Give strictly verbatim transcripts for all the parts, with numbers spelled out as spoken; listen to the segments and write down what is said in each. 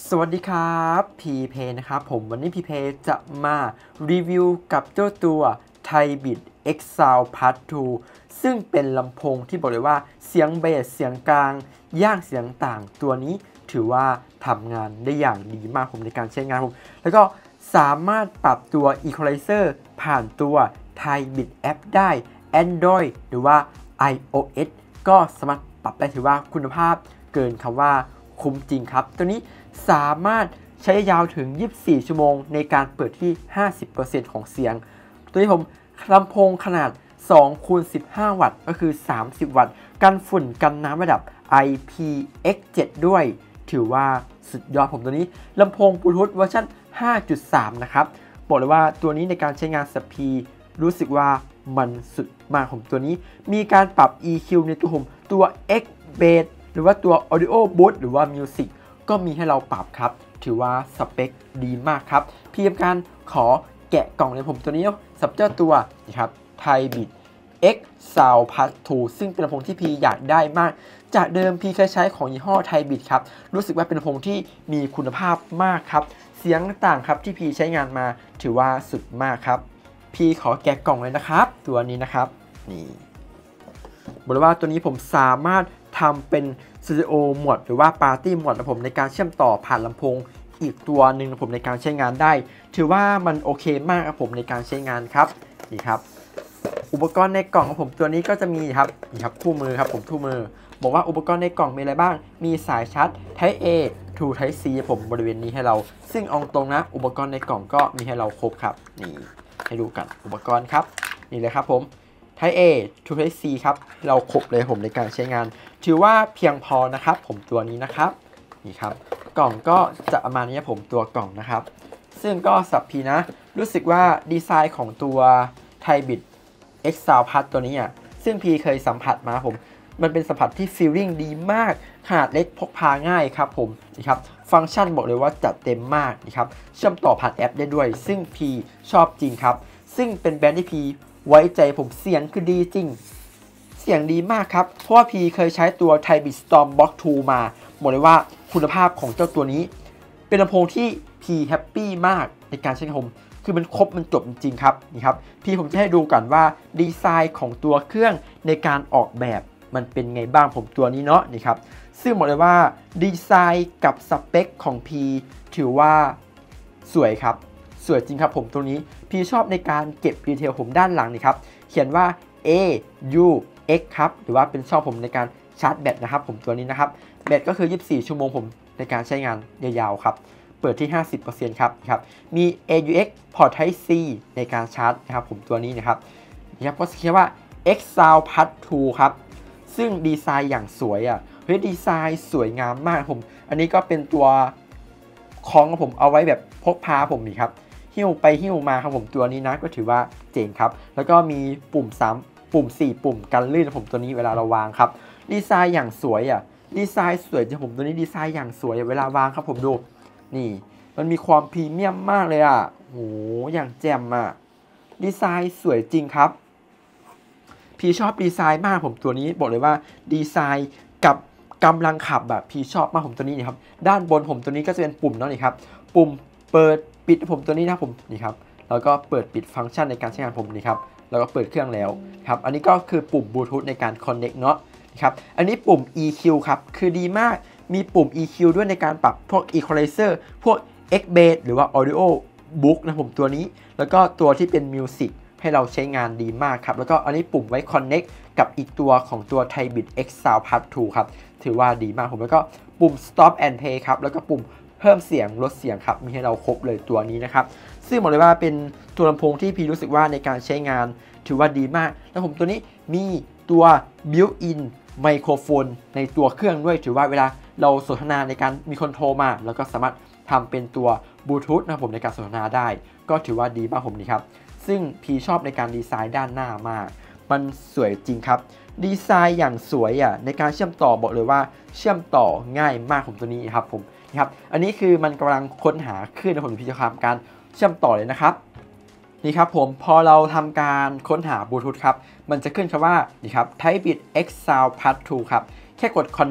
สวัสดีครับพีเพนะครับผมวันนี้พีเพจะมารีวิวกับเจ้าตัว Tybit X Sound Part ทู ซึ่งเป็นลำโพงที่บอกเลยว่าเสียงเบสเสียงกลางย่างเสียงต่างตัวนี้ถือว่าทำงานได้อย่างดีมากผมในการใช้งานผมแล้วก็สามารถปรับตัว Equalizer ผ่านตัว Tybit App ได้ Android หรือว่า iOS ก็สามารถปรับได้ถือว่าคุณภาพเกินคำว่าคุ้มจริงครับตัวนี้สามารถใช้ยาวถึงยี่สิบสี่ชั่วโมงในการเปิดที่ ห้าสิบเปอร์เซ็นต์ ของเสียงตัวนี้ผมลำโพงขนาดสองคูณสิบห้า วัตต์ก็คือสามสิบวัตต์กันฝุ่นกันน้ำระดับ ไอ พี เอ็กซ์ เซเว่น ด้วยถือว่าสุดยอดผมตัวนี้ลำโพงบลูทูธเวอร์ชัน ห้าจุดสาม นะครับบอกเลยว่าตัวนี้ในการใช้งานสปีดรู้สึกว่ามันสุดมากผมตัวนี้มีการปรับ อี คิว ในตัวผมตัว X Bass หรือว่าตัว Audio Boost หรือว่า Musicก็มีให้เราปรับครับถือว่าสเปคดีมากครับพี่ทำการขอแกะกล่องในผมตัวนี้สับเจ้าตัวนะครับ Tybit X Sound Part ทู ซึ่งเป็นลำโพงที่พี่อยากได้มากจากเดิมพี่เคยใช้ของยี่ห้อ Tybit ครับรู้สึกว่าเป็นลำโพงที่มีคุณภาพมากครับเสียงต่างครับที่พี่ใช้งานมาถือว่าสุดมากครับพี่ขอแกะกล่องเลยนะครับตัวนี้นะครับนี่บอกเลยว่าตัวนี้ผมสามารถทำเป็นสตูดิโอโหมดหรือว่าปาร์ตี้โหมดนะผมในการเชื่อมต่อผ่านลำโพงอีกตัวหนึ่งนะผมในการใช้งานได้ถือว่ามันโอเคมากครับผมในการใช้งานครับนี่ครับอุปกรณ์ในกล่องของผมตัวนี้ก็จะมีครับนี่ครับคู่มือครับผมคู่มือบอกว่าอุปกรณ์ในกล่องมีอะไรบ้างมีสายชาร์จ Type A to Type C ผมบริเวณนี้ให้เราซึ่งเอาตรงนะอุปกรณ์ในกล่องก็มีให้เราครบครับนี่ให้ดูกันอุปกรณ์ครับนี่เลยครับผมType A to Type C ครับเราครบเลยผมในการใช้งานถือว่าเพียงพอนะครับผมตัวนี้นะครับนี่ครับกล่องก็จะประมาณนี้ผมตัวกล่องนะครับซึ่งก็สับพีนะรู้สึกว่าดีไซน์ของตัว Tybit X Sound Part ตัวนี้อ่ะซึ่งพีเคยสัมผัสมาผมมันเป็นสัมผัสที่ฟีลลิ่งดีมากขนาดเล็กพกพาง่ายครับผมนี่ครับฟังก์ชันบอกเลยว่าจัดเต็มมากนี่ครับเชื่อมต่อผ่านแอปได้ด้วยซึ่งพีชอบจริงครับซึ่งเป็นแบรนด์ที่พีไว้ใจผมเสียงคือดีจริงเสียงดีมากครับเพราะว่าพีเคยใช้ตัว Tybit Stormbox ทู มาบอกเลยว่าคุณภาพของเจ้าตัวนี้เป็นลำโพงที่พีแฮปปี้มากในการใช้งานผมคือมันครบมันจบจริงๆครับนี่ครับพีผมจะให้ดูกันว่าดีไซน์ของตัวเครื่องในการออกแบบมันเป็นไงบ้างผมตัวนี้เนาะนี่ครับซึ่งบอกเลยว่าดีไซน์กับสเปคของพีถือว่าสวยครับสวยจริงครับผมตัวนี้พี่ชอบในการเก็บดีเทลผมด้านหลังนี่ครับเขียนว่า A U X ครับหรือว่าเป็นช่องผมในการชาร์จแบตนะครับผมตัวนี้นะครับแบตก็คือยี่สิบสี่ชั่วโมงผมในการใช้งานยาวๆครับเปิดที่ ห้าสิบเปอร์เซ็นต์ ครับครับมี เอ ยู เอ็กซ์ Port Type C ในการชาร์จนะครับผมตัวนี้นะครับนะครับก็เขียนว่า X Sound Part ทู ครับซึ่งดีไซน์อย่างสวยอ่ะเฮ้ยดีไซน์สวยงามมากผมอันนี้ก็เป็นตัวของผมเอาไว้แบบพกพาผมนี่ครับหิ้วไปหิ้วมาครับผมตัวนี้นะก็ถือว่าเจ๋งครับแล้วก็มีปุ่มสามปุ่มสี่ปุ่มกันลื่นผมตัวนี้เวลาเราวางครับดีไซน์อย่างสวยอ่ะดีไซน์สวยจริงผมตัวนี้ดีไซน์อย่างสวยเวลาวางครับผมดูนี่มันมีความพรีเมียมมากเลยอ่ะโหอย่างแจ่มอ่ะดีไซน์สวยจริงครับพี่ชอบดีไซน์มากผมตัวนี้บอกเลยว่าดีไซน์กับกำลังขับแบบพี่ชอบมากผมตัวนี้นี่ครับด้านบนผมตัวนี้ก็จะเป็นปุ่มเนาะนี่ครับปุ่มเปิดปิดผมตัวนี้นะผมนี่ครับแล้วก็เปิดปิดฟังก์ชันในการใช้งานผมนี่ครับแล้วก็เปิดเครื่องแล้วครับอันนี้ก็คือปุ่มบลูทูธในการ Connect เนาะครับอันนี้ปุ่ม อี คิว ครับคือดีมากมีปุ่ม อี คิว ด้วยในการปรับพวก Equalizer พวก X Bass หรือว่า Audio Boost นะผมตัวนี้แล้วก็ตัวที่เป็น Music ให้เราใช้งานดีมากครับแล้วก็อันนี้ปุ่มไว้ Connect กับอีกตัวของตัว Tybit X Sound Part ทู ครับถือว่าดีมากผมแล้วก็ปุ่ม Stop and Play ครับแล้วก็ปุ่มเพิ่มเสียงลดเสียงครับมีให้เราครบเลยตัวนี้นะครับซึ่งบอกเลยว่าเป็นตัวลำโพงที่พี่รู้สึกว่าในการใช้งานถือว่าดีมากแล้วผมตัวนี้มีตัว Built-in ไมโครโฟนในตัวเครื่องด้วยถือว่าเวลาเราสนทนาในการมีคนโทรมาแล้วก็สามารถทำเป็นตัวบลูทูธนะผมในการสนทนาได้ก็ถือว่าดีมากผมนี่ครับซึ่งพี่ชอบในการดีไซน์ด้านหน้ามากมันสวยจริงครับดีไซน์อย่างสวยอ่ะในการเชื่อมต่อบอกเลยว่าเชื่อมต่อง่ายมากผมตัวนี้ครับผมครับอันนี้คือมันกำลังค้นหาขึ้นนะผมพี่จะทำการเชื่อมต่อเลยนะครับนี่ครับผมพอเราทำการค้นหาบลูทูธครับมันจะขึ้นคำว่านี่ครับ Tybit X Sound Part ทู ครับแค่กด Connect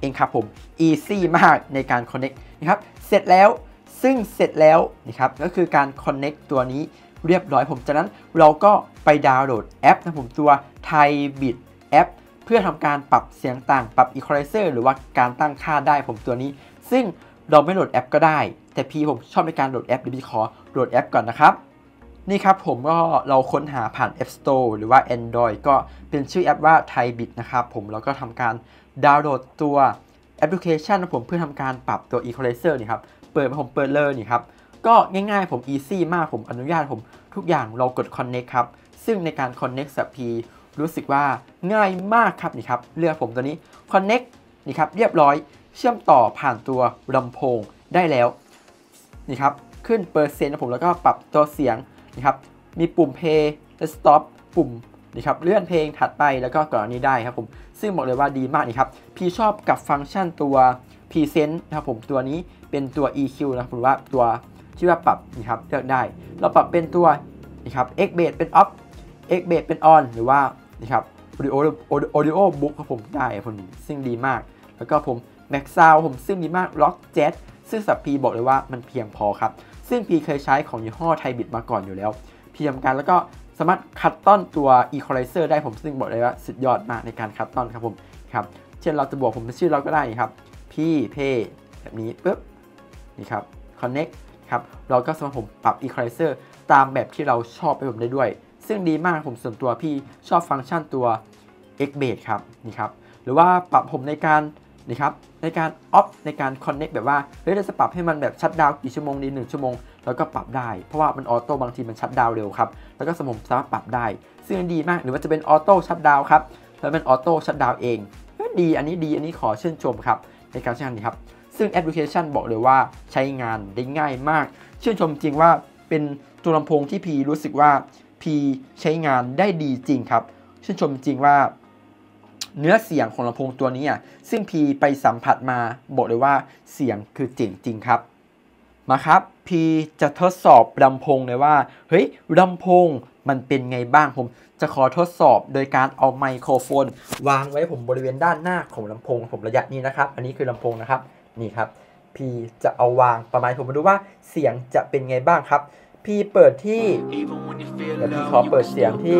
เองครับผม easy มากในการ connect นะครับเสร็จแล้วซึ่งเสร็จแล้วนะครับก็คือการ connect ตัวนี้เรียบร้อยผมจากนั้นเราก็ไปดาวน์โหลดแอปนะผมตัว Thybit แอปเพื่อทำการปรับเสียงต่างปรับ Equalizer หรือว่าการตั้งค่าได้ผมตัวนี้ซึ่งเราไม่โหลดแอปก็ได้แต่พี่ผมชอบในการโหลดแอปเดี๋ยวพี่ขอโหลดแอปก่อนนะครับนี่ครับผมก็เราค้นหาผ่าน App Store หรือว่า Android ก็เป็นชื่อแอปว่า Thybit นะครับผมแล้วก็ทำการดาวน์โหลดตัวแอปพลิเคชันนะผมเพื่อทำการปรับตัว Equalizer นี่ครับเปิดผมเปิดเลยนี่ครับก็ง่ายๆผม easy มากผมอนุญาตผมทุกอย่างเรากด connect ครับซึ่งในการ connect สับพีรู้สึกว่าง่ายมากครับนี่ครับเลือกผมตัวนี้ connect นี่ครับเรียบร้อยเชื่อมต่อผ่านตัวลำโพงได้แล้วนี่ครับขึ้นเปอร์เซ็นต์นะผมแล้วก็ปรับตัวเสียงนี่ครับมีปุ่ม play และ stop ปุ่มนี่ครับเลื่อนเพลงถัดไปแล้วก็ก่อนนี้ได้ครับผมซึ่งบอกเลยว่าดีมากนี่ครับพี่ชอบกับฟังก์ชันตัว present นะครับผมตัวนี้เป็นตัว อี คิว นะครับผมว่าตัวที่ว่าปรับนี่ครับเลือกได้เราปรับเป็นตัวนี่ครับ X bass เป็น off X bass เป็น on หรือว่านี่ครับ audio audio book ครับผมได้ผมซึ่งดีมากแล้วก็ผม max sound ผมซึ่งดีมาก rock jazz ซึ่งสับพีบอกเลยว่ามันเพียงพอครับซึ่งพีเคยใช้ของยี่ห้อ Thybit มาก่อนอยู่แล้วพีทำการแล้วก็สามารถคัดต้อนตัว equalizer ได้ผมซึ่งบอกเลยว่าสุดยอดมากในการคัดต้อนครับผมครับเช่นเราจะบอกผมเป็นชื่อเราก็ได้ครับพี่เพย์แบบนี้ปุ๊บนี่ครับ connect ครับเราก็สามารถผมปรับ equalizer ตามแบบที่เราชอบไปผมได้ด้วยซึ่งดีมากผมส่วนตัวพี่ชอบฟังก์ชันตัว X bass ครับนี่ครับหรือว่าปรับผมในการนี่ครับในการ off ในการ connect แบบว่าเฮ้ยเราจะปรับให้มันแบบชัดดาวกี่ชั่วโมงดีหนึ่งชั่วโมงแล้วก็ปรับได้เพราะว่ามันออโต้บางทีมันชัดดาวเร็วครับแล้วก็สมมติสามารถปรับได้ซึ่งดีมากหรือว่าจะเป็นออโต้ชัดดาวครับแล้วเป็นออโต้ชัดดาวเองดีอันนี้ดีอันนี้ขอชื่นชมครับในการใช้งานนี้ครับซึ่งแอปพลิเคชันบอกเลยว่าใช้งานได้ง่ายมากชื่นชมจริงว่าเป็นตัวลำโพงที่พีรู้สึกว่าพีใช้งานได้ดีจริงครับชื่นชมจริงว่าเนื้อเสียงของลำโพงตัวนี้อ่ะซึ่งพีไปสัมผัสมาบอกเลยว่าเสียงคือเจ๋งจริงครับมาครับพีจะทดสอบลำโพงเลยว่าเฮ้ยลำโพงมันเป็นไงบ้างผมจะขอทดสอบโดยการเอาไมโครโฟนวางไว้ผมบริเวณด้านหน้าของลำโพงผมระยะนี้นะครับอันนี้คือลำโพงนะครับนี่ครับพีจะเอาวางประมาณผมมาดูว่าเสียงจะเป็นไงบ้างครับพีเปิดที่เดี๋ยวพีขอเปิดเสียงที่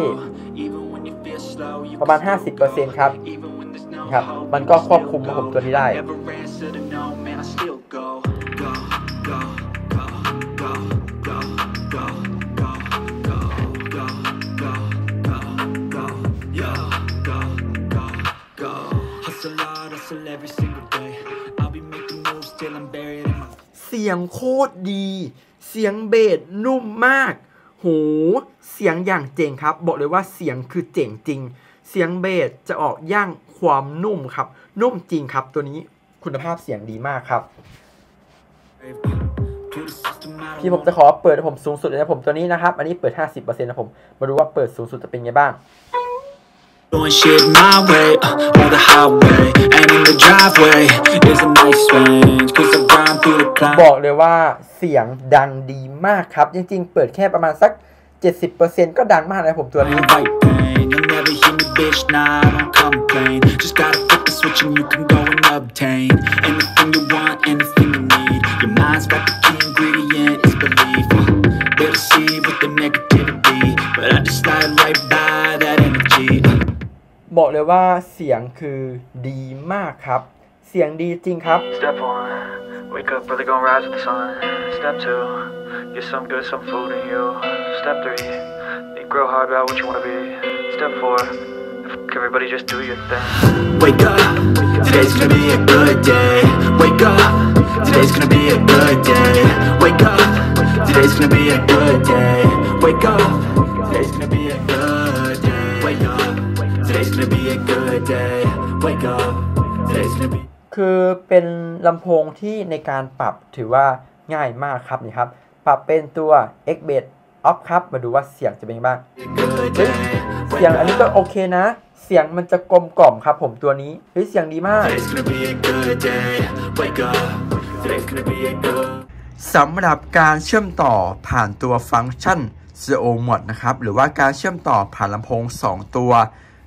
ประมาณ ห้าสิบเปอร์เซ็นต์ ครับครับมันก็ควบคุมผมตัวนี้ได้เสียงโคตรดีเสียงเบสนุ่มมากโหเสียงอย่างเจ๋งครับบอกเลยว่าเสียงคือเจ๋งจริงเสียงเบสจะออกย่างความนุ่มครับนุ่มจริงครับตัวนี้คุณภาพเสียงดีมากครับที่ผมจะขอเปิดผมสูงสุดเลยนะผมตัวนี้นะครับอันนี้เปิด ห้าสิบเปอร์เซ็นต์ นะผมมาดูว่าเปิดสูงสุดจะเป็นไงบ้าง Doing shit my way, uh, on the highway, and in the driveway is a nice range, cause I grind through the climb. บอกเลยว่าเสียงดังดีมากครับจริงๆเปิดแค่ประมาณสัก เจ็ดสิบเปอร์เซ็นต์ ก็ดังมากเลยผมตัวนี้ You'll never hear me, bitch, nah, I don't complain. Just gotta flip the switch and you can go and obtain anything you want, anything you need. Your mind's got the key ingredient, it's belief. They deceive with the negativity, but I just slide right by that energy. บอกเลยว่าเสียงคือดีมากครับเสียงดีจริงครับ Step one, wake up early, gonna rise with the sun. Step two, get some good, some food in you. Step three, think real hard about what you wanna be. Step four, f- everybody just do your thing. Wake up, today's gonna be a good day. Wake up, today's gonna be a good day. Wake up, today's gonna be a good day. Wake up, today's gonna be a good day. Wake up, today's gonna be a good day. Wake up, today's gonna be คือเป็นลำโพงที่ในการปรับถือว่าง่ายมากครับนี่ครับปรับเป็นตัว X bass off ครับมาดูว่าเสียงจะเป็นยังไงบ้างเสียงอันนี้ก็โอเคนะเสียงมันจะกลมกล่อมครับผมตัวนี้เฮ้ยเสียงดีมากสำหรับการเชื่อมต่อผ่านตัวฟังก์ชัน Stereo Mod นะครับหรือว่าการเชื่อมต่อผ่านลำโพงสองตัว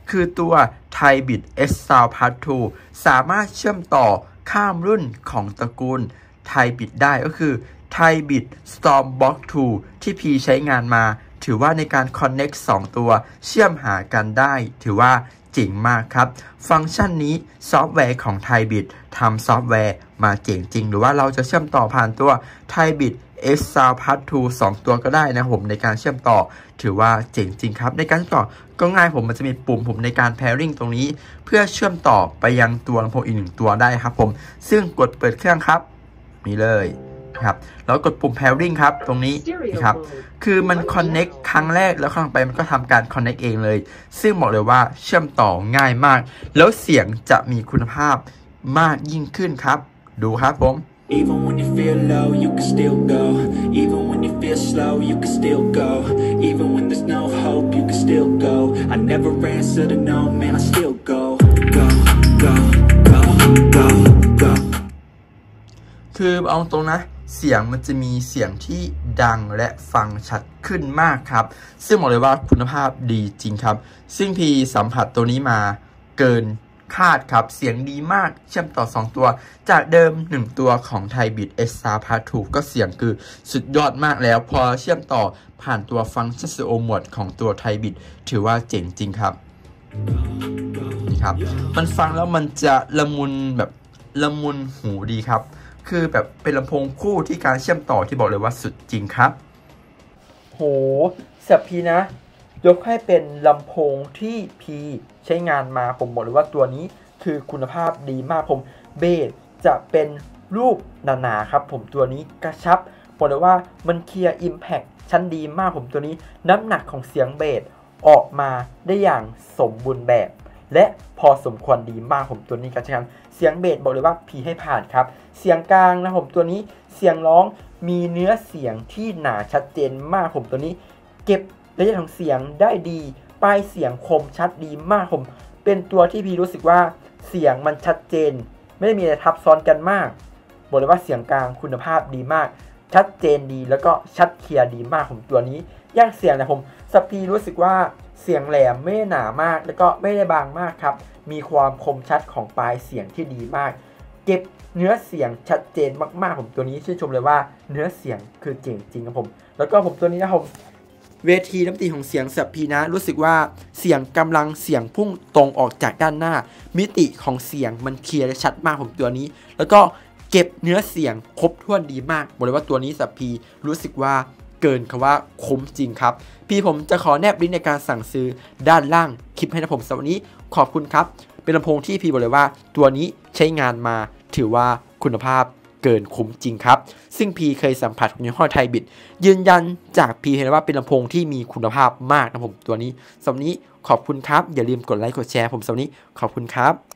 คือตัว Thai-Bit X Sound Part ทู สามารถเชื่อมต่อข้ามรุ่นของตระกูล Thai-Bit ได้ก็คือ Thai-Bit Stormbox ทู ที่พีใช้งานมาถือว่าในการ Connect สองตัวเชื่อมหากันได้ถือว่าเจ๋งมากครับฟังก์ชันนี้ซอฟต์แวร์ของ Thai-Bit ทำซอฟต์แวร์มาเจ๋งจริงหรือว่าเราจะเชื่อมต่อผ่านตัว Thai-Bit X Sound Part ทู สองตัวก็ได้นะผมในการเชื่อมต่อถือว่าเจ๋งจริงครับในการต่อก็ง่ายผมมันจะมีปุ่มผมในการ pairing ตรงนี้เพื่อเชื่อมต่อไปยังตัวลำโพงอีกหนึ่งตัวได้ครับผมซึ่งกดเปิดเครื่องครับนี่เลยครับแล้วกดปุ่ม pairing ครับตรงนี้นะครับคือมัน connect ครั้งแรกแล้วครั้งไปมันก็ทำการ connect เองเลยซึ่งบอกเลยว่าเชื่อมต่อง่ายมากแล้วเสียงจะมีคุณภาพมากยิ่งขึ้นครับดูครับผม Even when you feel low, you can still go. Even when you feel slow, you can still go. Even when there's no hope, you can still go. I never answer to no, man, I still go. Go, go, go, go, go. คือเอาตรงนะเสียงมันจะมีเสียงที่ดังและฟังชัดขึ้นมากครับซึ่งบอกเลยว่าคุณภาพดีจริงครับซึ่งพีสัมผัสตัวนี้มาเกินคาดครับเสียงดีมากเชื่อมต่อสองตัวจากเดิมหนึ่งตัวของ Thai-Bit X Sound Part ทู ก็เสียงคือสุดยอดมากแล้วพอเชื่อมต่อผ่านตัวฟังก์ชัน Stereo Mode ของตัว Thai-Bit ถือว่าเจ๋งจริงครับนี่ครับมันฟังแล้วมันจะละมุนแบบละมุนหูดีครับคือแบบเป็นลำโพงคู่ที่การเชื่อมต่อที่บอกเลยว่าสุดจริงครับโหสับพีนะยกให้เป็นลำโพงที่พีใช้งานมาผมบอกเลยว่าตัวนี้คือคุณภาพดีมากผมเบสจะเป็นรูปหนาๆครับผมตัวนี้กระชับบอกเลยว่ามันเคลียร์อิมแพคชั้นดีมากผมตัวนี้น้ำหนักของเสียงเบสออกมาได้อย่างสมบูรณ์แบบและพอสมควรดีมากผมตัวนี้กระชับเสียงเบสบอกเลยว่าพีให้ผ่านครับเสียงกลางนะผมตัวนี้เสียงร้องมีเนื้อเสียงที่หนาชัดเจนมากผมตัวนี้เก็บระยะของเสียงได้ดีปลายเสียงคมชัดดีมากผมเป็นตัวที่พีรู้สึกว่าเสียงมันชัดเจนไม่ได้มีอะไรทับซ้อนกันมากบอกเลยว่าเสียงกลางคุณภาพดีมากชัดเจนดีแล้วก็ชัดเคลียร์ดีมากผมตัวนี้ย่างเสียงนะผมสปีรู้สึกว่าเสียงแหลมไม่หนามากแล้วก็ไม่ได้บางมากครับมีความคมชัดของปลายเสียงที่ดีมากเก็บเนื้อเสียงชัดเจนมากๆผมตัวนี้ชื่นชมเลยว่าเนื้อเสียงคือเจ๋งจริงครับผมแล้วก็ผมตัวนี้นะผมเวทีน้ำตีของเสียงสับพีนะรู้สึกว่าเสียงกำลังเสียงพุ่งตรงออกจากด้านหน้ามิติของเสียงมันเคลียร์และชัดมากผมตัวนี้แล้วก็เก็บเนื้อเสียงครบถ้วนดีมากบอกเลยว่าตัวนี้สับพีรู้สึกว่าเกินคำว่าคุ้มจริงครับพี่ผมจะขอแนบลิงก์ในการสั่งซื้อด้านล่างคลิปให้นะผมสำหรับวันนี้ขอบคุณครับเป็นลำโพงที่พี่บอกเลยว่าตัวนี้ใช้งานมาถือว่าคุณภาพเกินคุ้มจริงครับซึ่งพีเคยสัมผัสยี่ห้อ Thai-Bit ยืนยันจากพีเห็นว่าเป็นลำโพงที่มีคุณภาพมากนะผมตัวนี้สำหรับนี้ขอบคุณครับอย่าลืมกดไลค์กดแชร์ผมสำหรับนี้ขอบคุณครับ